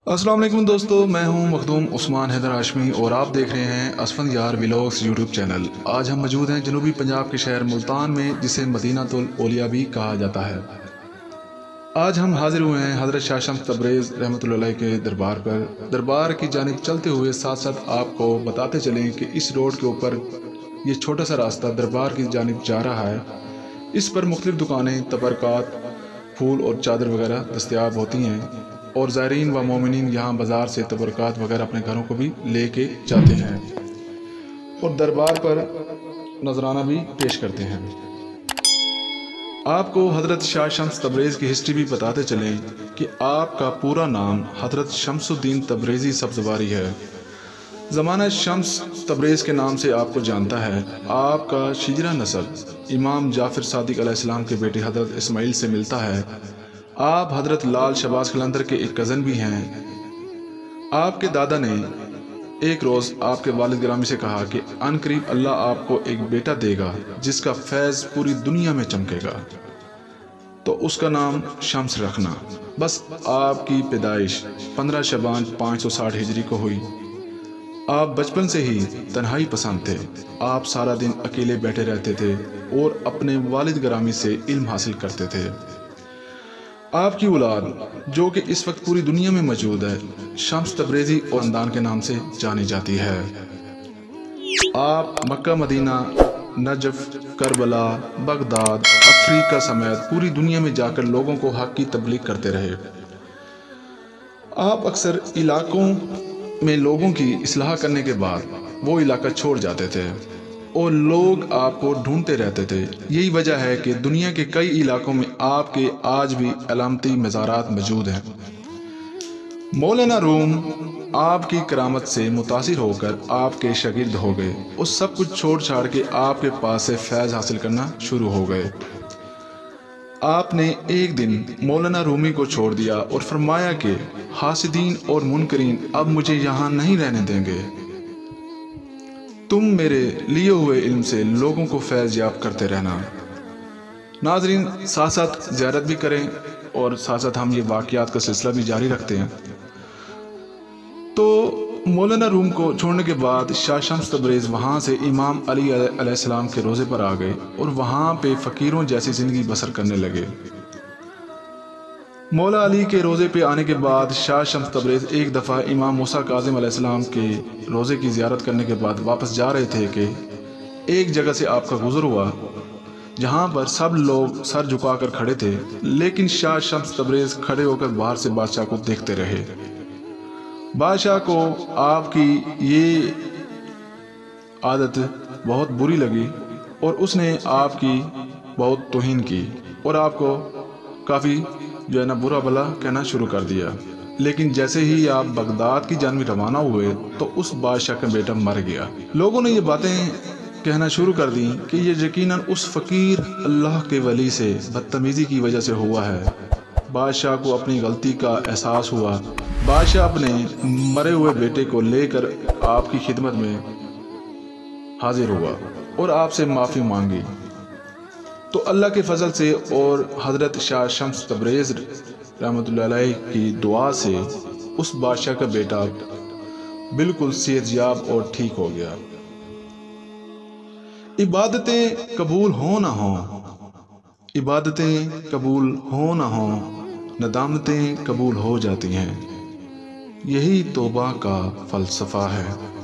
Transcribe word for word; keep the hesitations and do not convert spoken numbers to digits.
अस्सलाम वालेकुम दोस्तों, मैं हूं मखदूम उस्मान हैदर हाशमी और आप देख रहे हैं असफंद यार व्लॉग्स यूट्यूब चैनल। आज हम मौजूद हैं जनूबी पंजाब के शहर मुल्तान में, जिसे मदीनातुल औलिया भी कहा जाता है। आज हम हाजिर हुए हैं हज़रत शाह शम्स तबरेज़ रहमतुल्लाह अलैह के दरबार पर। दरबार की जानिब चलते हुए साथ साथ आपको बताते चलें कि इस रोड के ऊपर ये छोटा सा रास्ता दरबार की जानिब जा रहा है। इस पर मुख्तलिफ़ दुकानें, तबरकात, फूल और चादर वगैरह दस्तयाब होती हैं और ज़ायरीन व मोमिनीन यहाँ बाज़ार से तबरकात वगैरह अपने घरों को भी ले के जाते हैं और दरबार पर नजराना भी पेश करते हैं। आपको हज़रत शाह शम्स तबरेज़ की हिस्ट्री भी बताते चलें कि आपका पूरा नाम हज़रत शम्सुद्दीन तबरेज़ी सब्ज़वारी है। ज़माना शम्स तबरेज़ के नाम से आपको जानता है। आपका शिजरा नस्ल इमाम जाफ़र सादिक अलैहिस्सलाम के बेटे हज़रत इस्माइल से मिलता है। आप हज़रत लाल शहबाज कलंदर के एक कज़न भी हैं। आपके दादा ने एक रोज़ आपके वालिद गिरामी से कहा कि अनकरीब अल्लाह आपको एक बेटा देगा जिसका फैज़ पूरी दुनिया में चमकेगा, तो उसका नाम शम्स रखना। बस आपकी पैदाइश पंद्रह शबान पाँच सौ साठ हिजरी को हुई। आप बचपन से ही तन्हाई पसंद थे। आप सारा दिन अकेले बैठे रहते थे और अपने वालिद गिरामी से इल्म हासिल करते थे। आपकी औलाद, जो कि इस वक्त पूरी दुनिया में मौजूद है, शम्स तबरेज़ी और ख़ानदान के नाम से जानी जाती है। आप Mecca, Medina, Najaf, Karbala, Baghdad, Africa समेत पूरी दुनिया में जाकर लोगों को हक़ की तबलीग करते रहे। आप अक्सर इलाकों में लोगों की इस्लाह करने के बाद वो इलाका छोड़ जाते थे और लोग आपको ढूंढते रहते थे। यही वजह है कि दुनिया के कई इलाकों में आपके आज भी अलामती मज़ारात मौजूद हैं। मौलाना रूम आपकी करामत से मुतासिर होकर आपके शागिर्द हो गए और सब कुछ छोड़ छाड़ के आपके पास से फैज़ हासिल करना शुरू हो गए। आपने एक दिन मौलाना रूमी को छोड़ दिया और फरमाया कि हासिदीन और मुनकरीन अब मुझे यहाँ नहीं रहने देंगे। तुम मेरे लिए हुए इल्म से लोगों को फैज़ याब करते रहना। नाज़रीन, साथ साथ ज़ियारत भी करें और साथ साथ हम ये वाक़यात का सिलसिला भी जारी रखते हैं। तो मौलाना रूम को छोड़ने के बाद शाह शम्स तबरेज़ वहाँ से इमाम अली अलैहिस्सलाम के रोज़े पर आ गए और वहाँ पे फ़कीरों जैसी ज़िंदगी बसर करने लगे। मौला अली के रोज़े पे आने के बाद शाह शम्स तबरेज़ एक दफ़ा इमाम मूसा काज़िम अलैहिस्सलाम के रोज़े की ज़ियारत करने के बाद वापस जा रहे थे कि एक जगह से आपका गुज़र हुआ जहाँ पर सब लोग सर झुकाकर खड़े थे, लेकिन शाह शम्स तबरेज़ खड़े होकर बाहर से बादशाह को देखते रहे। बादशाह को आपकी ये आदत बहुत बुरी लगी और उसने आपकी बहुत तौहीन की और आपको काफ़ी जो है ना बुरा भला कहना शुरू कर दिया। लेकिन जैसे ही आप बगदाद की जानिब रवाना हुए तो उस बादशाह का बेटा मर गया। लोगों ने ये बातें कहना शुरू कर दी कि ये यकीनन उस फ़कीर अल्लाह के वली से बदतमीज़ी की वजह से हुआ है। बादशाह को अपनी गलती का एहसास हुआ। बादशाह अपने मरे हुए बेटे को लेकर आपकी खिदमत में हाजिर हुआ और आपसे माफ़ी मांगी। तो अल्लाह के फजल से और हज़रत शाह शम्स तबरेज़ रहमतुल्लाह अलैह की दुआ से उस बादशाह का बेटा बिल्कुल सेहतयाब और ठीक हो गया। इबादतें कबूल हो ना हो, इबादतें कबूल हो ना हो, नदामतें कबूल हो जाती हैं। यही तौबा का फ़लसफ़ा है।